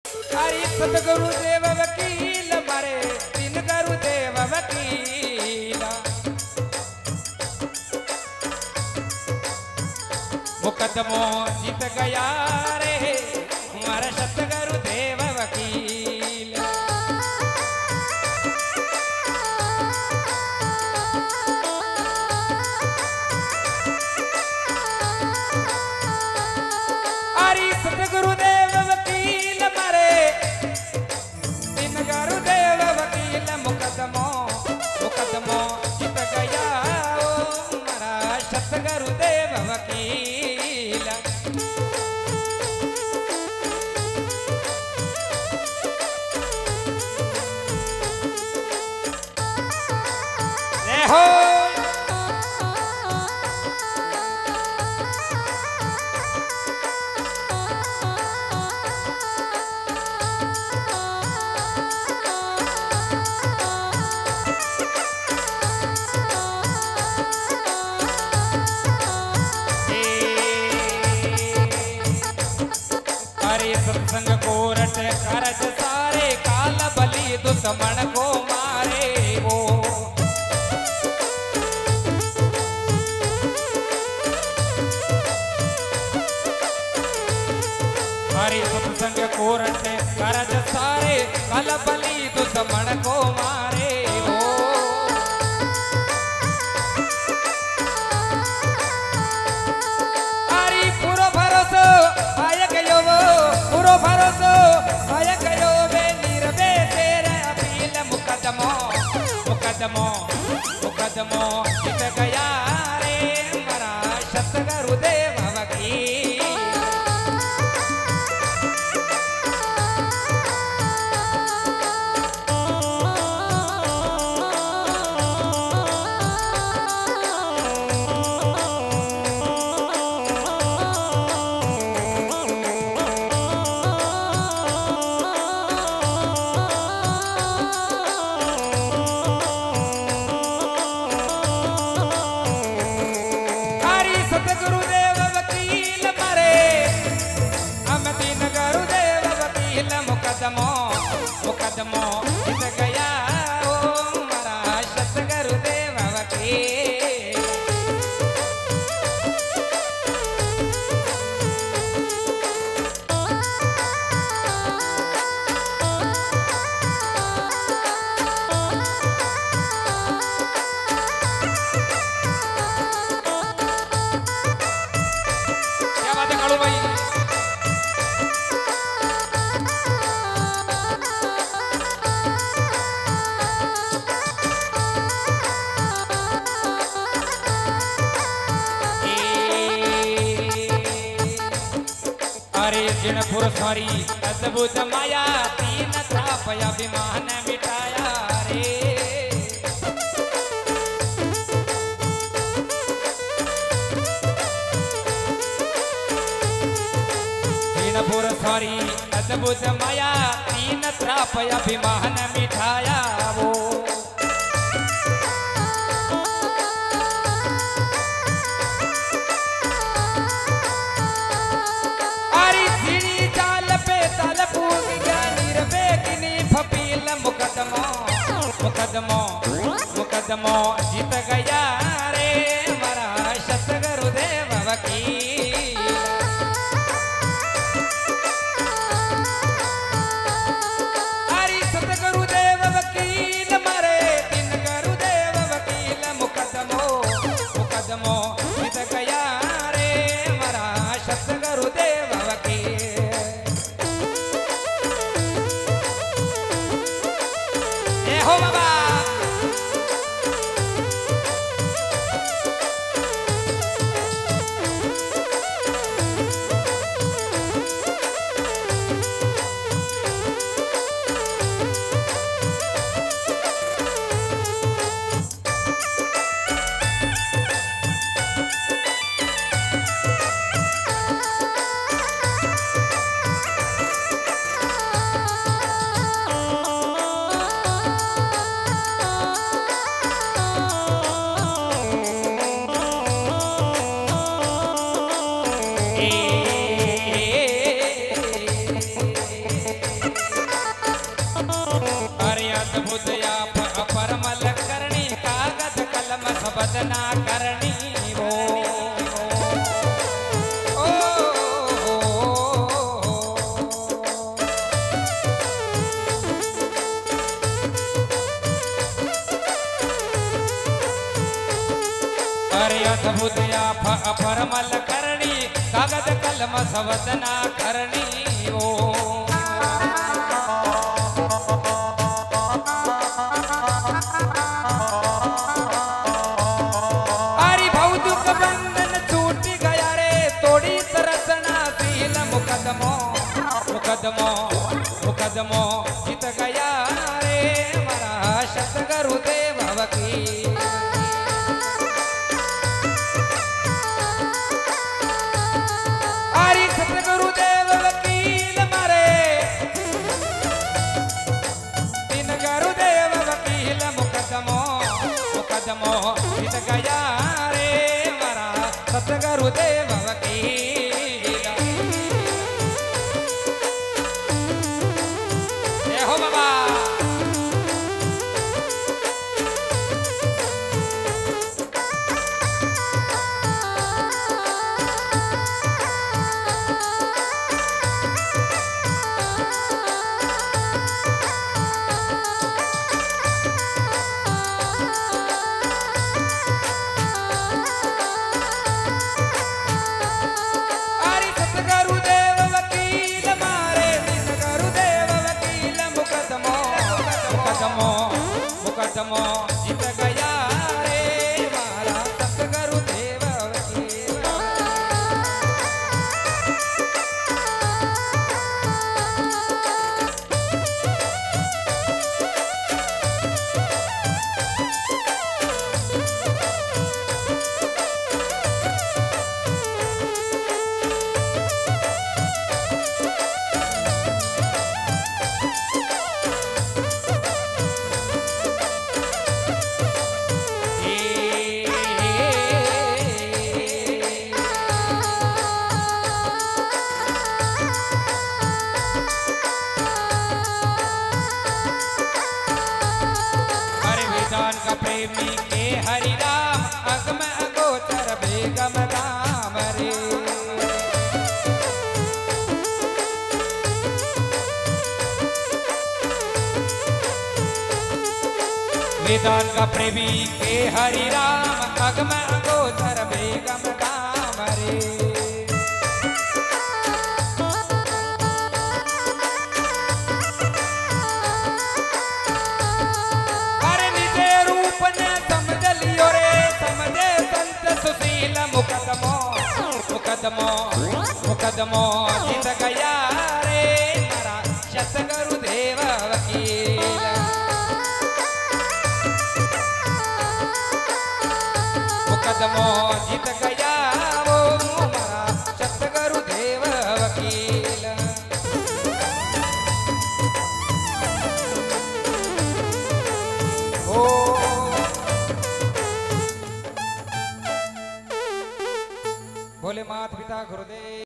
हरि सतगुरुदेव वकील मारे तीन गुरुदेव वकील मुकदमो जीत गया रे हमारा सतगुरुदेव वकील। हरि सतगुरुदेव वकील मारे तीन गुरुदेव वकील मुकदमो मुकदमो जीत गया ओ हमारा सतगुरुदेव वकील। हो हरे सत्संग को रट करज सारे काल बलि दुश्मन को मारे वो। हरे सत्संग को रट करज सारे काल बलि दुश्मन को मारे वो। हरि पूरो भरोसा आय गयो वो पूरो भरोसा आय गयो बे निर्भय तेरे अपील मुकदमो मुकदमो मुकदमो जीत गया रे हमारा सतगुरुदेव वकील। सतगुरुदेव वकील मरे हम तीन गुरुदेव वकील मुकदमो मुकदमो जीत गया ओ हमारा सतगुरुदेव वकील। हरे जिनपुर सॉरी अद्भुत माया तीन थाप अभिमान मिटाया रे। जिनपुर सॉरी अद्भुत माया तीन थाप अभिमान मिटाया वो। मुकदमो मुकदमो मुकदमो जीत गया रे हमारा सतगुरुदेव वकील। हरि सतगुरुदेव वकील मरे तीन गुरुदेव वकील मुकदमो मुकदमो जीत गया रे हमारा सतगुरुदेव वकील। हो बाबा अद्भुत अपरमल करणी कागद कलम सवदना करणी ओ हरि भौदुक बंधन छूट गया रे तोड़ी तरसना सील मुकदमो मुकदमो मुकदमो जीत गया रे हमारा सतगुरुदेव वकील गुरुदेव वकील मारे तीन गुरुदेव वकील मुकदमो मुकदमो जीत गया रे मारा सतगुरुदेव वकील जय हो बाबा। मुकदमो जीत गया रे हमारा सतगुरुदेव वकील का प्रेमी के हरि राम अगम अगोचर बेगम राम रे वेदान का प्रेमी के हरि राम अगम अगोचर बेगम राम रे मुकदमो मुकदमो मुकदमो जीत गया रे हमारा सतगुरुदेव वकील मुकदमो जीत गया वो हमारा सतगुरुदेव वकील ओ बोले मात पिता गुरुदेव।